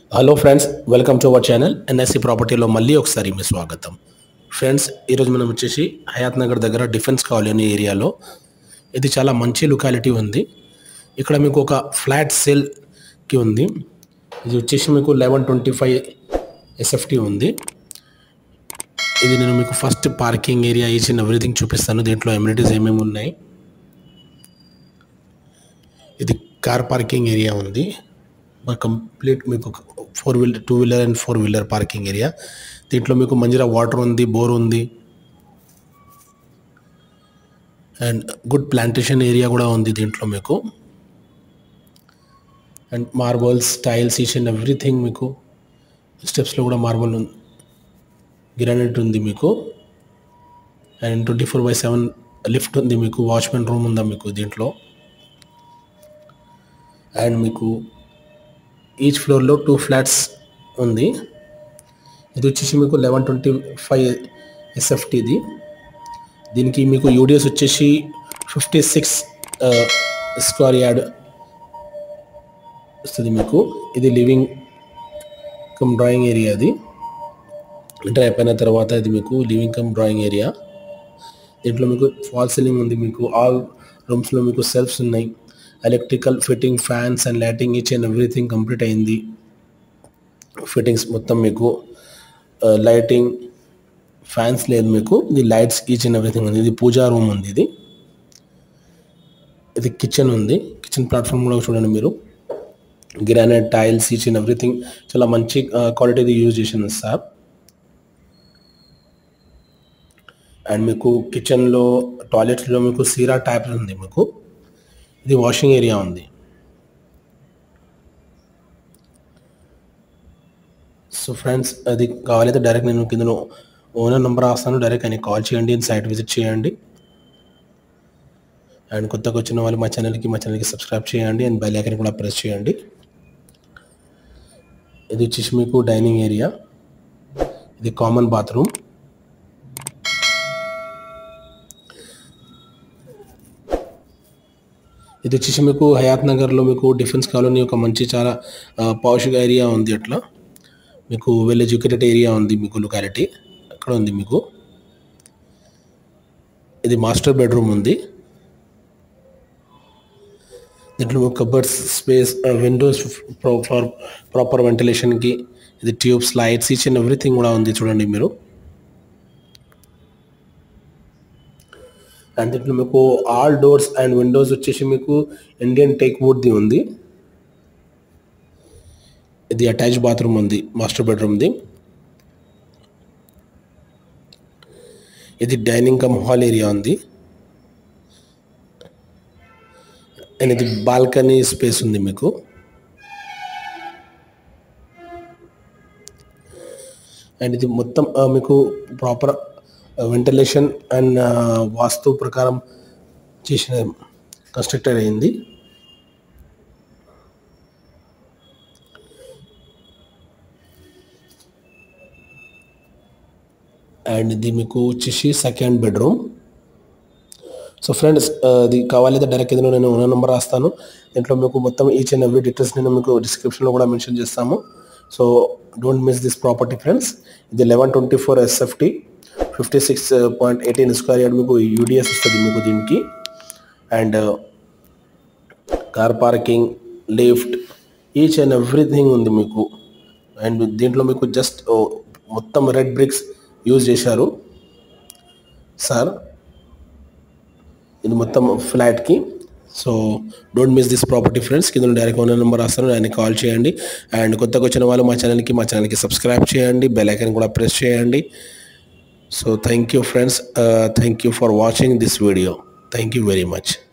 Hello friends, welcome to our channel NSC ప్రాపర్టీలో మళ్ళీ ఒకసారి మీ స్వాగతం. ఫ్రెండ్స్, ఈరోజు మనం వచ్చేసి హయాత్ నగర్ దగ్గర డిఫెన్స్ కాలనీ ఏరియాలో ఇది చాలా మంచి లొకాలిటీ ఉంది. ఇక్కడ మీకు ఒక ఫ్లాట్ సేల్కి ఉంది. ఇది వచ్చేసి మీకు 1125 SFT ఉంది. ఇది నేను మీకు first parking area each and everything చూపిస్తాను. దీంట్లో ఎమ్యూనిటీస్ ఏమేమి ఉన్నాయి. ఇది కార్ పార్కింగ్ ఏరియా ఉంది. కంప్లీట్ మీకు 4-wheeler 2-wheeler and 4-wheeler parking area. దీంట్లో మీకు మంజీరా వాటర్ ఉంది, బోర్ ఉంది అండ్ గుడ్ ప్లాంటేషన్ ఏరియా కూడా ఉంది దీంట్లో మీకు. And marbles, tiles each and everything మీకు స్టెప్స్లో కూడా మార్బల్ ఉంది, గ్రానైట్ ఉంది మీకు. అండ్ 24/7 లిఫ్ట్ ఉంది మీకు. వాచ్మెన్ రూమ్ ఉందా మీకు దీంట్లో. అండ్ మీకు ఈచ్ ఫ్లోర్లో 2 ఫ్లాట్స్ ఉంది. ఇది వచ్చేసి మీకు 1125 SFT ఇది. దీనికి మీకు యూడిఎస్ వచ్చేసి 56 స్క్వేర్ యార్డ్ వస్తుంది మీకు. ఇది లివింగ్ కమ్ డ్రాయింగ్ ఏరియా. అది ఎంటర్ అయిపోయిన తర్వాత ఇది మీకు లివింగ్ కమ్ డ్రాయింగ్ ఏరియా. దీంట్లో మీకు ఫాల్ సీలింగ్ ఉంది మీకు. ఆల్ రూమ్స్లో మీకు సెల్ఫ్స్ ఉన్నాయి. Electrical fitting, fans and lighting each and everything complete అయింది. ఫిట్టింగ్స్ మొత్తం మీకు లైటింగ్, ఫ్యాన్స్ లేదు మీకు. ఇది లైట్స్ ఈచ్ అండ్ ఎవ్రీథింగ్ ఉంది. ఇది పూజా రూమ్ ఉంది. ఇది కిచెన్ ఉంది. కిచెన్ ప్లాట్ఫామ్ కూడా చూడండి మీరు. Granite tiles each and everything చాలా మంచి క్వాలిటీది యూజ్ చేసింది సార్. అండ్ మీకు కిచెన్లో, టాయిలెట్స్లో మీకు సీరా ట్యాప్ ఉంది మీకు. ఇది వాషింగ్ ఏరియా ఉంది. సో ఫ్రెండ్స్, అది కావాలైతే డైరెక్ట్ నేను కింద ఓనర్ నెంబర్ రాస్తాను. డైరెక్ట్ అని కాల్ చేయండి, సైట్ విజిట్ చేయండి. అండ్ కొత్తగా వచ్చిన వాళ్ళు మా ఛానల్కి సబ్స్క్రైబ్ చేయండి అండ్ బెల్ ఐకాన్ కూడా ప్రెస్ చేయండి. ఇది వచ్చేసి మీకు డైనింగ్ ఏరియా. ఇది కామన్ బాత్రూమ్. ఇది వచ్చేసి మీకు హయాత్ నగర్లో మీకు డిఫెన్స్ కాలనీ ఒక మంచి చాలా పాష్గా ఏరియా ఉంది. అట్లా మీకు వెల్ ఎడ్యుకేటెడ్ ఏరియా ఉంది మీకు. లొకాలిటీ అక్కడ ఉంది మీకు. ఇది మాస్టర్ బెడ్రూమ్ ఉంది. దీంట్లో మీకు cupboards space, windows for proper వెంటిలేషన్కి. ఇది tubes, lights each and everything కూడా ఉంది చూడండి మీరు. అండ్ దీంట్లో మీకు ఆల్ డోర్స్ అండ్ విండోస్ వచ్చేసి మీకు ఇండియన్ టేక్ వుడ్ది ఉంది. ఇది అటాచ్ బాత్రూమ్ ఉంది మాస్టర్ బెడ్రూమ్ది. ఇది డైనింగ్ కమ్ హాల్ ఏరియా ఉంది. అండ్ ఇది బాల్కనీ స్పేస్ ఉంది మీకు. అండ్ ఇది మొత్తం మీకు ప్రాపర్ వెంటిలేషన్ అండ్ వాస్తు ప్రకారం చేసిన కన్స్ట్రక్టెడ్ అయింది. అండ్ ఇది మీకు వచ్చేసి సెకండ్ బెడ్రూమ్. సో ఫ్రెండ్స్, ఇది కావాలైతే డైరెక్ట్ ఏదైనా నేను ఓనర్ నెంబర్ రాస్తాను. దీంట్లో మీకు మొత్తం ఈచ్ అండ్ ఎవ్రీ డీటెయిల్స్ నేను మీకు డిస్క్రిప్షన్లో కూడా మెన్షన్ చేస్తాము. So don't miss this property friends. ఇది 1124 SFT, 56.18 స్క్వేర్ యార్డ్ మీకు యూడిఎస్ వస్తుంది మీకు దీనికి. And car parking, lift each and everything ఉంది మీకు. అండ్ దీంట్లో మీకు జస్ట్ మొత్తం రెడ్ బ్రిక్స్ యూజ్ చేశారు సార్. ఇది మొత్తం ఫ్లాట్కి. So don't miss this property friends. కింద డైరెక్ట్ ఓనర్ నెంబర్ రాస్తాను, దాన్ని కాల్ చేయండి. అండ్ కొత్తగా వచ్చిన వాళ్ళు మా ఛానల్కి సబ్స్క్రైబ్ చేయండి, బెల్ ఐకాన్ కూడా ప్రెస్ చేయండి. So thank you friends, thank you for watching this video. Thank you very much.